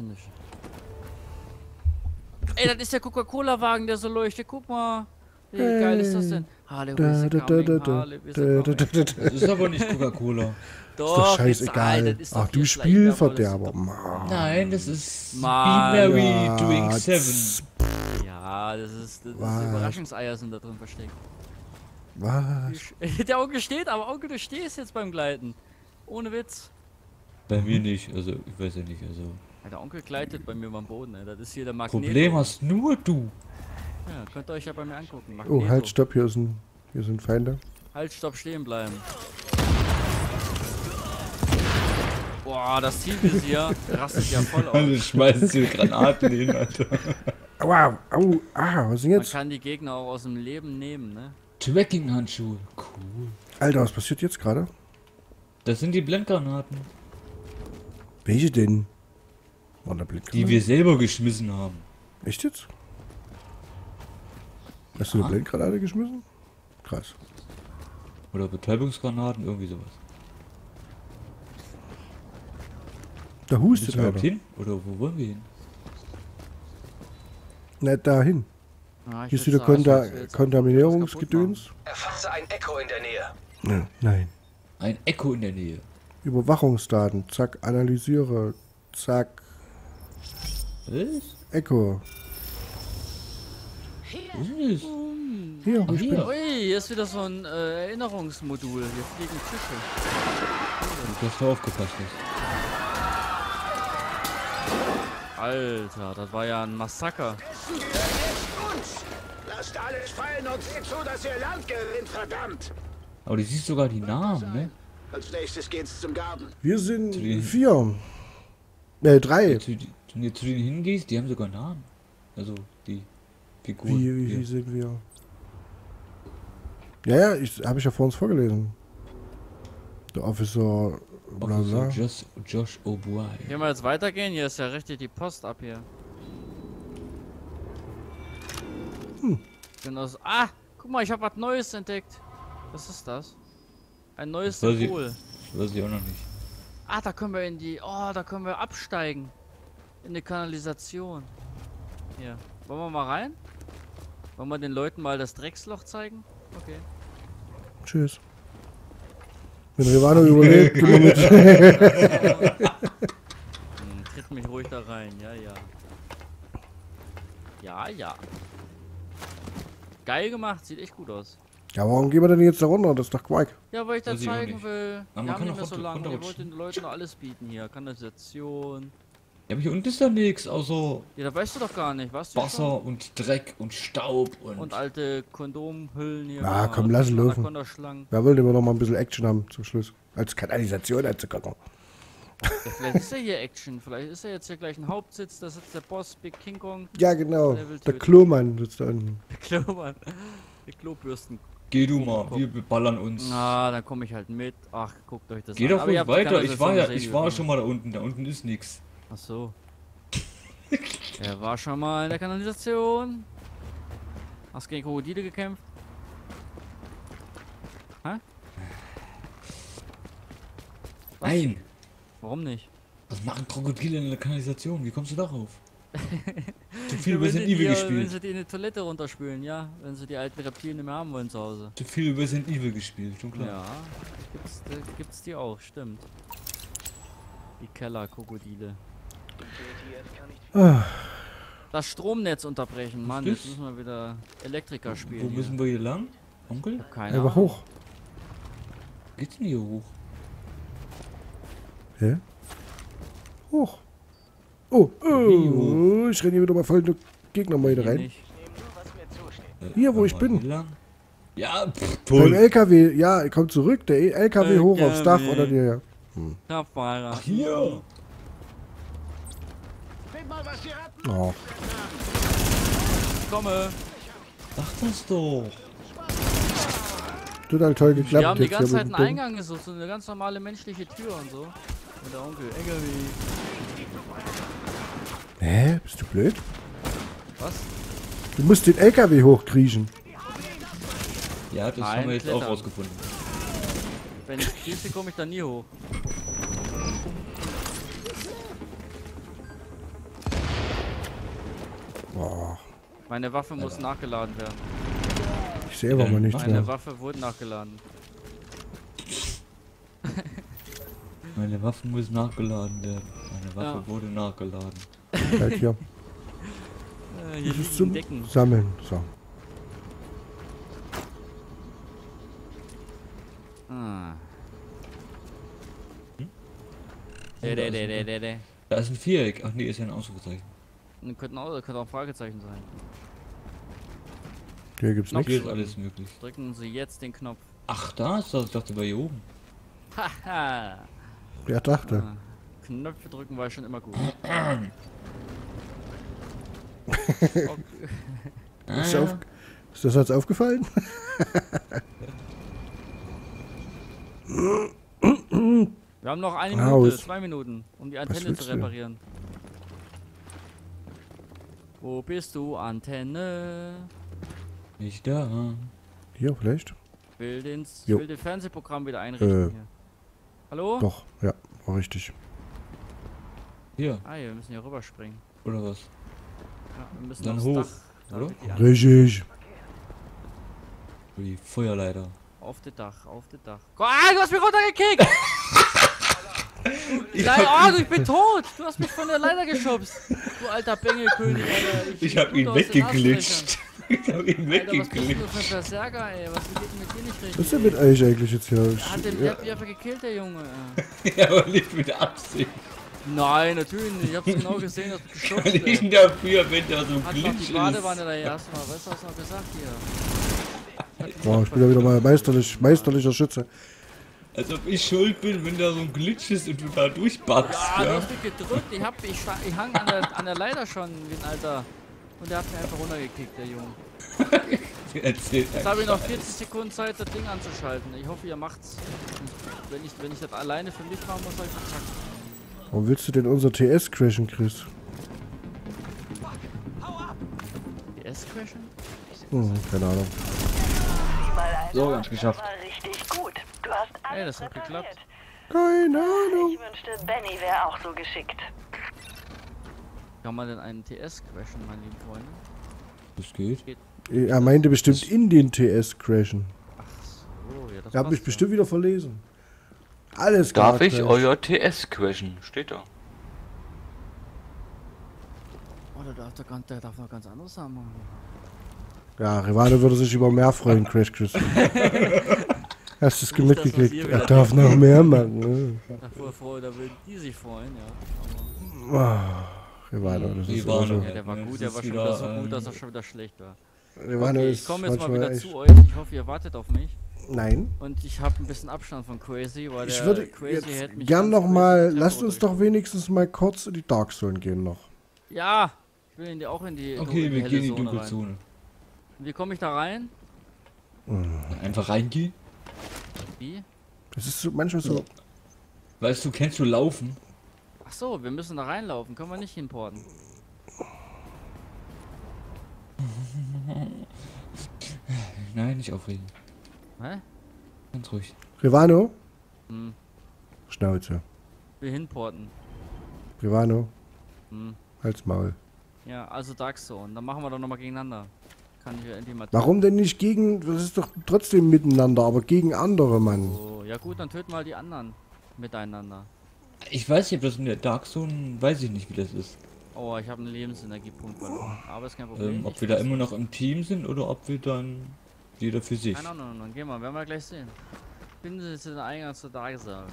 ich nicht. Ey, das ist der Coca-Cola-Wagen, der so leuchtet. Guck mal. Wie geil ist das denn? Harley, wir sind coming. Harley, wir sind coming. Das ist aber nicht Coca-Cola. Doch, scheißegal. das ist Ach, doch du hier Spielverderber. Nein, das ist Mann. Be Mary Ja, Doing 7. Ja, das ist Was? Überraschungseier sind da drin versteckt. Was? Der Onkel steht, aber Onkel, du stehst jetzt beim Gleiten. Ohne Witz. Bei mir nicht, also ich weiß ja nicht, also. Ja, der Onkel gleitet bei mir beim Boden, ey. Das ist hier der Magneto. Problem hast nur du. Ja, könnt ihr euch ja bei mir angucken. Magneto. Oh, halt, stopp, hier sind Feinde. Halt, stopp, stehen bleiben. Boah, das Zielvisier rastet ja voll Also aus. schmeißt hier Granaten hin, Alter. Aua, au, was ist denn Man jetzt? kann die Gegner auch aus dem Leben nehmen, ne? Tracking-Handschuhe, cool. Alter, was passiert jetzt gerade? Das sind die Blendgranaten, Welche denn? War da Blick? die wir selber geschmissen haben. Echt jetzt? Hast du eine Blendgranate geschmissen? Krass. Oder Betäubungsgranaten, irgendwie sowas. Da hustet Müssen wir überhaupt einer. hin? Oder wo wollen wir hin? Nicht dahin. Ah, Hier ist würd wieder sagen, ich würd jetzt Kontaminierungsgedöns. Erfasse ein Echo in der Nähe. Nein. Ein Echo in der Nähe. Überwachungsdaten. Zack, analysiere. Zack, Was? Echo. Was ist das? Hier, Ach, ich bin. hier. Ui, hier ist wieder so ein Erinnerungsmodul. Hier fliegen Fische. Gut, dass du aufgepasst hast. Alter, das war ja ein Massaker. Uns! Lasst alles fallen und seht zu, dass ihr Land gewinnt, verdammt! Aber du siehst sogar die Namen, ne? Als nächstes geht's zum Garten. Wir sind die- 4. 3. Wenn du zu denen hingehst, die haben sogar Namen. Also die Figuren. Wie hier. sind wir? Ja, habe ich ja vor uns vorgelesen. Der Officer, bla Officer bla. Josh O'Boy. Können wir jetzt weitergehen? Hier ist ja richtig die Post ab hier. Genau so. Ah, guck mal, ich habe was Neues entdeckt. Was ist das? Ein neues Das weiß ich- Symbol. Das weiß ich auch noch nicht. Ah, da können wir in die... Oh, da können wir absteigen. In die Kanalisation. Hier. Wollen wir mal rein? Wollen wir den Leuten mal das Drecksloch zeigen? Okay. Tschüss. Wenn Rivano überlebt, gehen wir mit. Tritt mich ruhig da rein. Ja, ja. Ja, ja. Geil gemacht. Sieht echt gut aus. Ja, warum gehen wir denn jetzt da runter? Das ist doch Quark. Ja, weil ich das Weiß ich auch zeigen nicht. will. man Wir kann haben nicht auch mehr so runter- lange. Wir runterrutschen. wollten den Leuten noch alles bieten hier. Kanalisation. Ja, aber hier unten ist doch nichts, außer Ja, da weißt du doch gar nicht. Was? du schon? Wasser und Dreck und Staub und... Und alte Kondomhüllen hier. Na, Ja, komm, lass ihn laufen. Anaconda-Schlangen. Wer will immer noch mal ein bisschen Action haben zum Schluss? Als Kanalisation anzugucken. Ja, vielleicht ist ja hier Action. Vielleicht ist ja jetzt hier gleich ein Hauptsitz. Da sitzt der Boss, Big King Kong. Ja, genau. Der will Der töten. Klomann sitzt da unten. Der Klomann. Der Klobürsten. Geh du mal, wir ballern uns. Na, dann komme ich halt mit. Ach, guckt euch das Geh an. doch Aber ihr ruhig habt die weiter, Kanalisation ich gesehen, war wie schon mal da unten ist nix. Ach so. Er war schon mal in der Kanalisation. Hast gegen Krokodile gekämpft? Hä? Was? Nein! Warum nicht? Was machen Krokodile in der Kanalisation? Wie kommst du darauf? Zu viel Ja, wenn Resident sie Evil Wenn gespielt. sie die in die Toilette runterspülen, ja. Wenn sie die alten Reptilien nicht mehr haben wollen zu Hause. Zu viel Resident Evil gespielt, schon klar. Ja, gibt's die auch, stimmt. Die Kellerkrokodile. Ah, Das Stromnetz unterbrechen, Mann. das? Jetzt müssen wir wieder Elektriker spielen. Wo hier. müssen wir hier lang? Onkel? Keine einfach Ahnung. hoch. Geht's denn hier hoch? Hä? Hoch. Oh, ich renne hier wieder mal voll in die Gegner mal wieder Hier rein. nicht. Hier, wo ich Warte mal, bin. hier lang? Ja, Beim toll. LKW, ja, kommt zurück. Der LKW hoch aufs Dach LKW. oder dir, ja. Kraftfahrer. Hier! Seht mal, was ihr habt. Oh. Komme. Sag das doch. Total toll geklappt. Wir haben die jetzt ganze hier Zeit mit einen dem Eingang gesucht, so eine ganz normale menschliche Tür und so. Und der Onkel, LKW. Ding. Hä? Bist du blöd? Was? Du musst den LKW hochkriechen. Ja, das Nein, haben wir jetzt auch klettern. rausgefunden. Wenn ich krieche, komme ich da nie hoch. Oh, Meine Waffe muss nachgeladen werden. ich sehe aber mal nichts Meine mehr. Waffe wurde nachgeladen. Meine Waffe muss nachgeladen werden. Meine Waffe Ja. wurde nachgeladen. Halt hier. Hier Das ist liegen zum Decken. Sammeln. So. Ah. Oh, da ist ein- Der. Da ist ein Viereck. Ach nee, ist ja ein Ausrufezeichen. Könnte auch ein Fragezeichen sein. Hier gibt's Knopf. Hier nichts. ist alles möglich. Drücken Sie jetzt den Knopf. Ach, da ist das. Ich dachte bei hier oben. Haha. Wer dachte? Ah. Knöpfe drücken war schon immer gut. Ist, auf, ist das jetzt aufgefallen? Wir haben noch eine Minute, Aus. 2 Minuten, um die Antenne willst zu du? reparieren. Wo bist du, Antenne? Nicht da. Hier vielleicht? Ich Jo. will den Fernsehprogramm wieder einrichten hier. Hallo? Doch, ja, war richtig. Hier. Ah, wir müssen hier rüberspringen. Oder was? Ja, wir müssen Dann aufs hoch, Dach. oder? damit die Antenne- Richtig. Für die Feuerleiter. Auf das Dach, auf das Dach. Ah, du hast mich runtergekickt! Nein, oh, ich bin tot! Du hast mich von der Leiter geschubst! Du alter Bengelkönig, Alter. Ich hab ihn aus den weggeglitscht. Ich hab ihn Alter, was bist du weggeglitscht. für ein Berserker, ey? Was geht denn mit dir nicht richtig? Was ist denn mit euch eigentlich jetzt hier? Er hat den Ja, Erdbeerfer gekillt, der Junge. Ja, aber nicht mit Absicht. Nein, natürlich nicht. Ich hab's genau gesehen, dass du geschubst Kann ich hast. denn dafür, wenn da so ein Hat noch Glitch die ist? Badewanne da erst mal. Weißt du, was noch gesagt hier? oh, ich bin ja wieder mal meisterlicher Schütze. Als ob ich schuld bin, wenn da so ein Glitch ist und du da durchbackst. Ja, du Ja? hast mich gedrückt. Ich hang an der Leiter schon, wie ein Alter. Und der hat mich einfach runtergekickt, der Junge. Erzähl Jetzt habe ich noch 40 Sekunden Zeit, das Ding anzuschalten. Ich hoffe, ihr macht's. Und wenn ich das alleine für mich machen muss, habe ich verkackt. Warum willst du denn unser TS crashen, Chris? PS crashen? Keine Ahnung. So, ganz geschafft. Das war richtig gut. Du hast alles Ey, das hat repariert. geklappt. Keine Ahnung. Ich wünschte, Benny wäre auch so geschickt. Kann man denn einen TS crashen, meine lieben Freunde? Das geht. Er meinte bestimmt in den TS crashen. Ach so, ja, das Er hat mich passt bestimmt wieder verlesen. Alles Darf klar, ich Crash. euer TS crashen? Steht da. Ja. Oh, der darf noch ganz anderes haben. Ja, Rivane würde sich über mehr freuen, Crash Chris. Hast du es Nicht, mitgekriegt? dass was ihr Er wieder darf noch mehr machen. Ne? Da würden die sich freuen, ja. Rivane, das ist Rivane. also, Ja, der war Ja, gut, das der ist war schon wieder, wieder so gut, dass er schon wieder schlecht war. Rivane Okay, ist ich komme jetzt mal manchmal wieder echt... zu euch. Ich hoffe, ihr wartet auf mich. Nein. Und ich habe ein bisschen Abstand von Crazy, weil Ich der würde Crazy jetzt hätte mich gern ganz noch mal... crazy die Lasst Treppe uns doch runtergeschoben. wenigstens mal kurz in die Dark Zone gehen noch. Ja, ich will auch in die, Okay, in wir helle gehen in die Zone dunkle rein. Zone. Wie komme ich da rein? Einfach reingehen. Wie? Das ist so, manchmal so... Weißt du, kennst du Laufen? Ach so, wir müssen da reinlaufen. Können wir nicht hinporten. Nein, nicht aufregen. Hä? Ganz ruhig. Rivano? Hm. Schnauze. Wir hinporten. Rivano? Hm. Halt's Maul. Ja, also Dark Zone. Dann machen wir doch nochmal gegeneinander. Kann ich ja endlich mal. Warum denn nicht gegen... Das ist doch trotzdem miteinander, aber gegen andere, Mann. Oh, ja gut, dann töten wir halt die anderen. Miteinander. Ich weiß nicht, ob das in der Dark Zone, weiß ich nicht, wie das ist. Oh, ich habe einen Lebensenergiepunkt verloren. Aber ist kein Problem. Ob Ich wir da weiß immer nicht. noch im Team sind oder ob wir dann jeder für sich. Nein, nein, nein, geh mal, werden wir gleich sehen. Finden Sie jetzt den Eingang zur Dark Zone.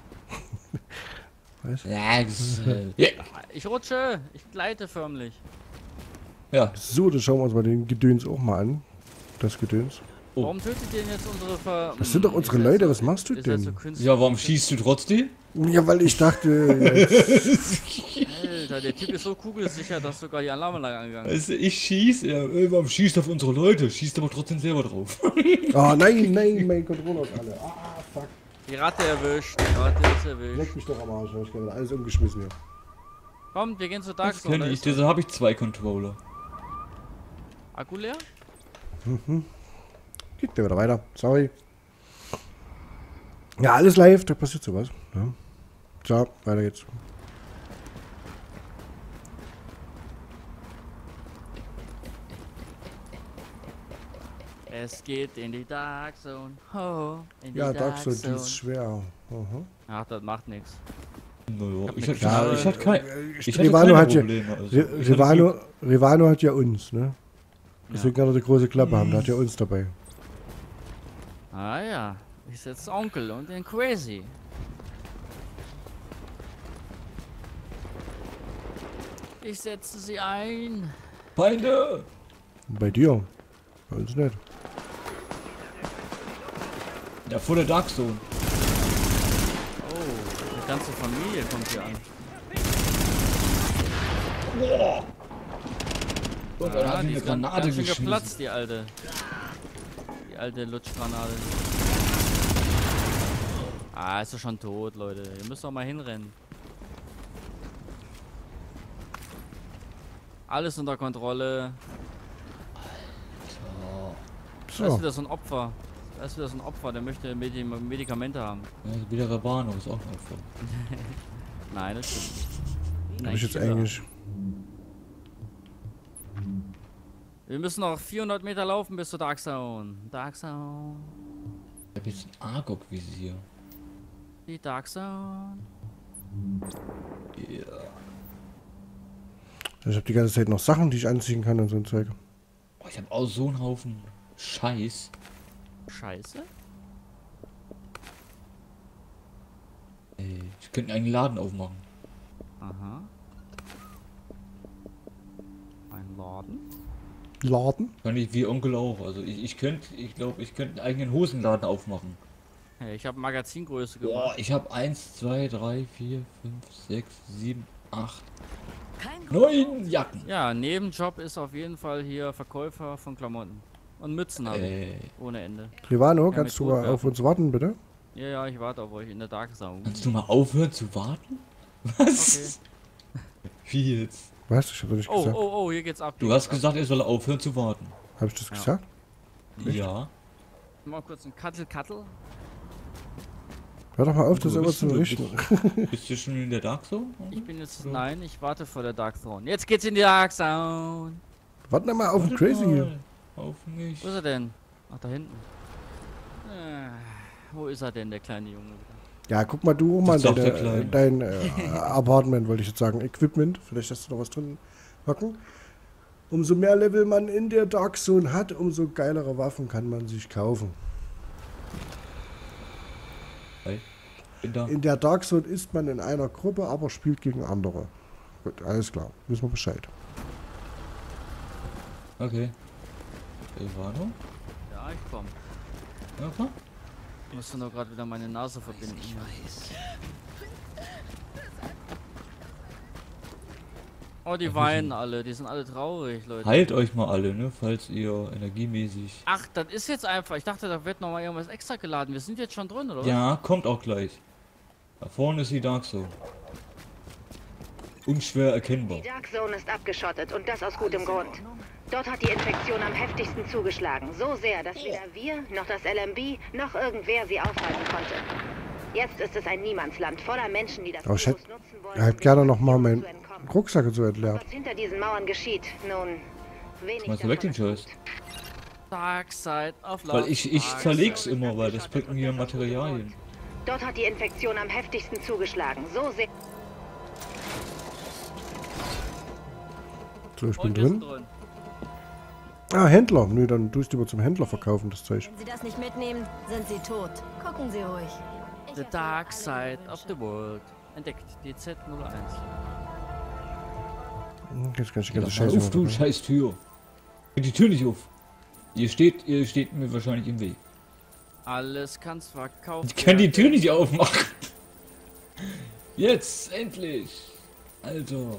Ja, ja. Ich rutsche! Ich gleite förmlich. Ja. So, dann schauen wir uns mal den Gedöns auch mal an. Das Gedöns. Oh. Warum tötet ihr denn jetzt unsere Ver... Das sind doch unsere Ihr seid Leute, so- was machst du ihr seid denn? So künstlich. Ja, warum schießt du trotzdem? Ja, weil ich dachte... Alter, der Typ ist so kugelsicher, dass sogar die Alarmanlage angegangen ist. Also ich schieß, ja, warum schießt auf unsere Leute? Schießt aber trotzdem selber drauf. Oh nein, nein, mein Controller ist alle. Ah, fuck. Die Ratte erwischt. Die Ratte ist erwischt. Leck mich doch am Arsch, hab ich gerade alles umgeschmissen hier. Kommt, wir gehen zur Dark Das Zone. kenne da ich, ist er. deshalb habe ich 2 Controller. Akku leer? Geht mir wieder weiter. Sorry. Ja, alles live, da passiert sowas. Ja. So, weiter geht's. Es geht in die Dark Zone. Ho, in die Ja, Dark Dark Zone, die Zone. ist schwer. Aha. Ach, das macht nichts. Naja, ich mit hatte, Knarre- ich hatte Rivano keine hat ja, Probleme. Also, ich hatte Rivano hat ja uns, ne? Deswegen kann er die große Klappe haben, der hat ja uns dabei. Ah ja, ich setze Onkel und den Crazy. Ich setze sie ein. Feinde! Und bei dir? Bei uns nicht. Ja, vor der Dark Zone. Oh, die ganze Familie kommt hier an. Und dann hat die eine ist Granate ganz schön geschmissen. geplatzt, die alte. Die alte Lutschgranate. Ah, ist doch schon tot, Leute. Ihr müsst doch mal hinrennen. Alles unter Kontrolle. Da ist So, wieder so ein Opfer. Da ist wieder so ein Opfer, der möchte Medikamente haben. Ja, wieder Rabano ist auch noch voll. Nein, das stimmt nicht. hab ich jetzt Killer. eigentlich. Wir müssen noch 400 Meter laufen bis zur Dark Zone. Dark Zone. Ich hab jetzt ein Argok-Visier. Die Dark Zone. Ja. Ich habe die ganze Zeit noch Sachen, die ich anziehen kann und so ein Zeug. Oh, ich hab auch so einen Haufen Scheiß. Scheiße. Ey, ich könnte einen Laden aufmachen. Aha. Ein Laden. Laden? Kann ich wie Onkel auch. Also ich glaube, ich könnte einen eigenen Hosenladen aufmachen. Hey, ich habe Magazingröße Boah, gemacht. ich habe 1, 2, 3, 4, 5, 6, 7, 8, Kein 9 Jacken. Ja, Nebenjob ist auf jeden Fall hier Verkäufer von Klamotten. Und Mützen habe ich. Ohne Ende. Rivano, Ja, kannst mit du mal Totwerfen. auf uns warten, bitte? Ja, ja, ich warte auf euch in der Dark Zone. Kannst du mal aufhören zu warten? Was? Wie jetzt? Weißt du, ich hab doch nicht Oh, gesagt. oh, oh, hier geht's ab. Du hier hast geht's gesagt, er soll aufhören zu warten. Hab ich das Ja. gesagt? Ja. ab. Mal kurz ein Kattel. Hör doch mal auf, das Wo immer bist zu du? richten. Bist du schon in der Dark Zone? Ich bin jetzt. Nein, ich warte vor der Dark Zone. Jetzt geht's in die Dark Zone. Warte doch mal auf den Warte Crazy hier. mal. Auf mich. Wo ist er denn? Ach, da hinten. Wo ist er denn, der kleine Junge? Ja, guck mal du mal Das ist doch der dein, Kleine. Apartment, wollte ich jetzt sagen. Equipment. Vielleicht hast du noch was drin hocken. Umso mehr Level man in der Dark Zone hat, umso geilere Waffen kann man sich kaufen. Hey, bin da. In der Dark Zone ist man in einer Gruppe, aber spielt gegen andere. Gut, alles klar. Wissen wir Bescheid. Okay. Silvano? Ja, ich komm. Okay. Ich musste nur gerade wieder meine Nase verbinden. Oh, die weinen alle. Die sind alle traurig, Leute. Heilt euch mal alle, ne? Falls ihr energiemäßig. Ach, das ist jetzt einfach. Ich dachte, da wird noch mal irgendwas extra geladen. Wir sind jetzt schon drin, oder? Ja, kommt auch gleich. Da vorne ist die Dark Zone. Unschwer erkennbar. Die Dark Zone ist abgeschottet und das aus gutem Grund. Dort hat die Infektion am heftigsten zugeschlagen. So sehr, dass weder wir, noch das LMB, noch irgendwer sie aufhalten konnte. Jetzt ist es ein Niemandsland voller Menschen, die das Aber ich Virus hätte nutzen wollen, er hätte um gerne der noch mal Infektion meinen zu entkommen. Rucksack so entleert. Was hinter diesen Mauern geschieht, nun, wenig Schmeiß du weg den davon ist Scheiß. gut. Dark Side of Love. Weil ich zerleg's immer, weil das bringt mir Materialien. Dort hat die Infektion am heftigsten zugeschlagen. So sehr. So, ich bin Und wir sind drin. drin. Ah, Händler. Nö, dann tust du lieber zum Händler verkaufen, das Zeug. Wenn Sie das nicht mitnehmen, sind Sie tot. Gucken Sie ruhig. The Dark Side of the World. Entdeckt. Die Z01. Jetzt kann ich die Ja, ganze Scheiße auf, du machen. scheiß Tür. Geht die Tür nicht auf. Ihr steht mir wahrscheinlich im Weg. Alles kannst verkaufen. Ich kann die Tür nicht aufmachen. Jetzt, endlich. Alter.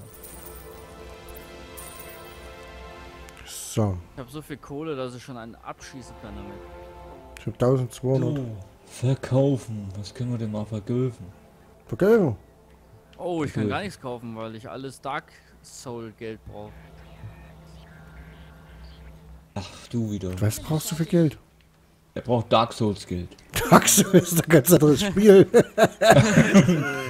So, Ich habe so viel Kohle, dass ich schon einen abschießen kann damit. ich habe 1200. So, verkaufen. Was können wir denn mal verkaufen? Verkaufen. Oh, ich kann Cool. gar nichts kaufen, weil ich alles Dark Soul Geld brauche. Ach, du wieder. Was brauchst du für Geld? Er braucht Dark Souls Geld. Dark Souls ist ein ganz anderes Spiel.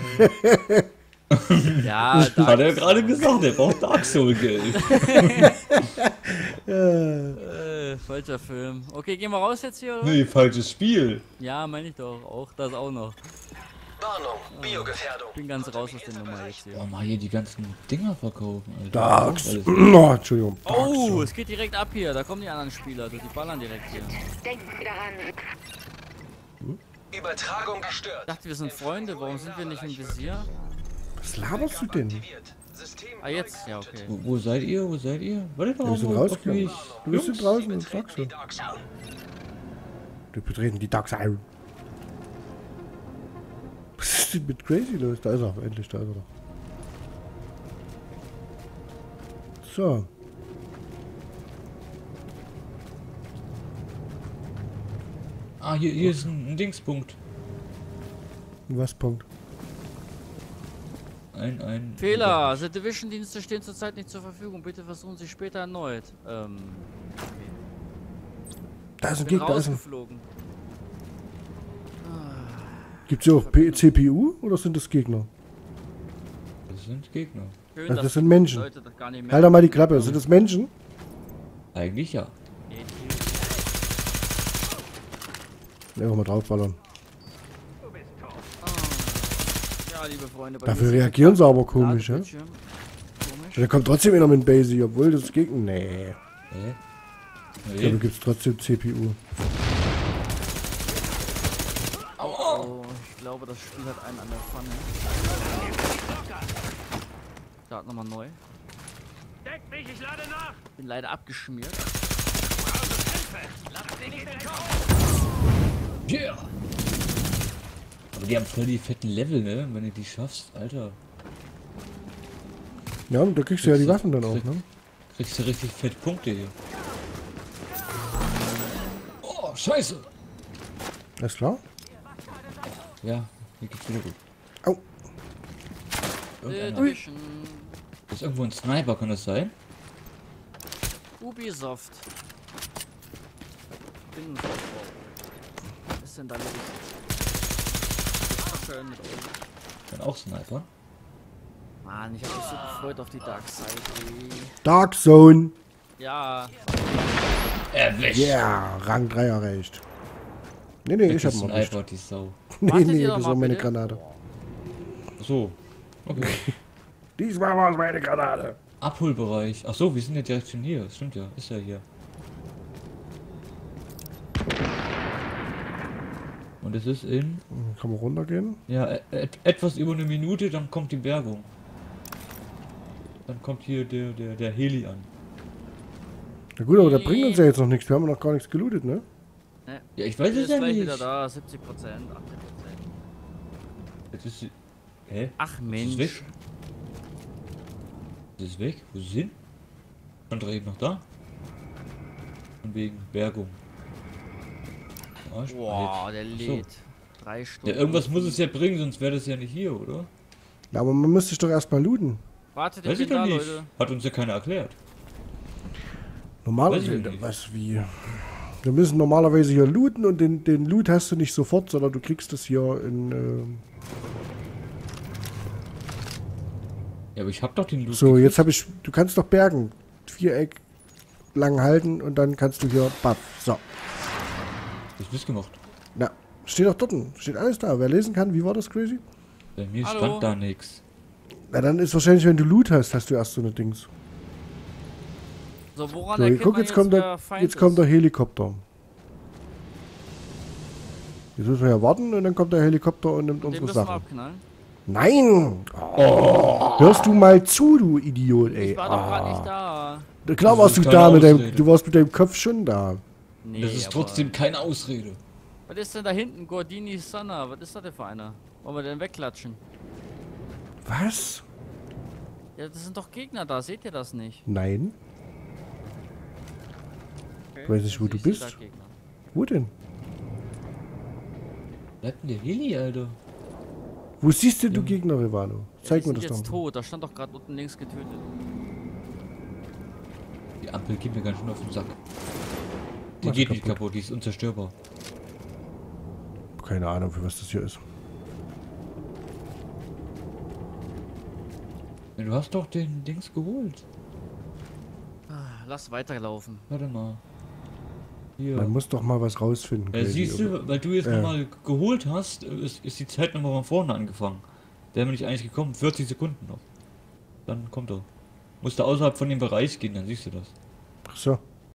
Ja, Hat er gerade gesagt, er braucht Dark Soul Geld. Falscher Film. Okay, gehen wir raus jetzt hier, oder? Nee, falsches Spiel. Ja, meine ich doch. Auch das auch noch. Warnung, Biogefährdung. Ich bin ganz raus aus der Nummer jetzt hier. Oh, mal hier die ganzen Dinger verkaufen, Alter. Darks. Alles- Oh, Entschuldigung. Oh, es geht direkt ab hier. Da kommen die anderen Spieler. Die ballern direkt hier. Denken Sie daran. Übertragung Ich gestört. dachte, wir sind Freunde. Warum sind wir nicht im Visier? Was laberst du denn? Ah, jetzt? Ja, okay. Wo seid ihr? Wo seid ihr? Wartet doch Wir sind mal auf rausgegangen. mich. Du bist Jungs. draußen und sagst so. Wir betreten die Dark Zone. Was ist denn mit Crazy los? Da ist er, endlich, da ist er doch. So. Ah, hier ist ein Dingspunkt. Was, Punkt? Ein... Fehler. The Division-Dienste stehen zurzeit nicht zur Verfügung. Bitte versuchen Sie später erneut. Da ist ein Bin Gegner, da ist ein... rausgeflogen. Gibt's hier auch CPU oder sind das Gegner? Das sind Gegner. Schön, Also dass das sind Menschen. Leute das gar nicht Halt doch merken. mal die Klappe, sind das Menschen? Eigentlich ja. Einfach mal draufballern. Ja, liebe Freunde. bei Dafür mir ist reagieren sie aber der komisch, ja? Ladebildschirm. Komisch. Da kommt trotzdem einer mit Basic, obwohl das Gegner... Nee. Hä? Da gibt's trotzdem CPU. Oh, ich glaube, das Spiel hat einen an der Pfanne. Start nochmal neu. Deck mich, ich lade nach. Bin leider abgeschmiert. Yeah! Aber die haben voll die fetten Level, ne? Wenn du die schaffst, Alter. Ja, und da kriegst du ja die Waffen dann auch, ne? Kriegst du richtig fett Punkte hier. Oh, scheiße! Alles klar? Ja, hier geht's wieder gut. Au. Irgendeiner. Division. Ist irgendwo ein Sniper, kann das sein? Ubisoft. Was ist denn da los? Das schön mit euch. Dann auch Sniper. Mann, ich hab mich so gefreut auf die Dark Side. Ey. Dark Zone. Ja, Erwischt! Yeah, Rang 3 erreicht. Nee, ich hab einen noch nicht. Sniper, die Sau. Nee, Wartet nee, ihr doch das mal war meine bitte. Granate. So. Okay. Diesmal war es meine Granate. Abholbereich. Ach so, wir sind ja direkt schon hier. Stimmt ja, ist ja hier. Und es ist in, Kann man runtergehen? ja, etwas über eine Minute, dann kommt die Bergung. Dann kommt hier der Heli an. Na gut, aber der bringt uns ja jetzt noch nichts. Wir haben noch gar nichts gelootet, ne? Ja, ich weiß ist es ja gleich nicht. wieder da, 70%, 80%. Jetzt ist sie. Hä? Ach Ist es Mensch. weg? Ist es weg? Wo ist sie hin? Stand eben noch da? Von wegen Bergung. Arsch. Boah, der Ach so. lädt. 3 Stunden. Ja, irgendwas muss es ja bringen, sonst wäre das ja nicht hier, oder? Ja, aber man müsste sich doch erstmal looten. Wartet, ich Weiß bin ich doch da, nicht. Leute. Hat uns ja keiner erklärt. Weiß Normalerweise, ich nicht. was wie? Wir müssen normalerweise hier looten und den Loot hast du nicht sofort, sondern du kriegst es hier in. Ja, aber ich hab doch den Loot So, gekriegt. jetzt habe ich. Du kannst doch bergen. Viereck lang halten und dann kannst du hier. Baff. So. Ich hab's gemacht. Na, steht doch dort. Steht alles da. Wer lesen kann, wie war das, Crazy? Bei mir Hallo? stand da nichts. Na, dann ist wahrscheinlich, wenn du Loot hast, hast du erst so eine Dings. So, woran So, erkennt guck, man jetzt kommt wer der, Feind jetzt kommt ist? der Helikopter. Jetzt müssen wir ja warten und dann kommt der Helikopter und nimmt Den unsere müssen wir Sachen. abknallen. Nein! Oh. Hörst du mal zu, du Idiot, ey. Ich war doch gerade nicht da. Klar Das warst ist du keine da mit deinem, Ausrede. du warst mit deinem Kopf schon da. Nee, Das ist aber- trotzdem keine Ausrede. Was ist denn da hinten? Gordini Sanna. Was ist das denn für einer? Wollen wir den wegklatschen? Was? Ja, das sind doch Gegner da. Seht ihr das nicht? Nein. Okay. Ich weiß nicht, wo Also du ich seh bist. da Gegner. Wo denn? Bleibt denn der Heli, Alter? Wo siehst denn du Gegner, Rivano? Ja, Zeig die mir sind das jetzt doch. tot. Da stand doch gerade unten links getötet. Die Ampel geht mir ganz schön auf den Sack. Die Mach sie geht nicht kaputt. kaputt, die ist unzerstörbar. Keine Ahnung, für was das hier ist. Ja, du hast doch den Dings geholt. lass weiterlaufen. Warte mal. Hier. Man muss doch mal was rausfinden. Crazy, Siehst du, weil du jetzt nochmal geholt hast, ist die Zeit nochmal von vorne angefangen. Wären wir nicht eigentlich gekommen, 40 Sekunden noch. Dann kommt er. Musst du außerhalb von dem Bereich gehen, dann siehst du das. Ach so.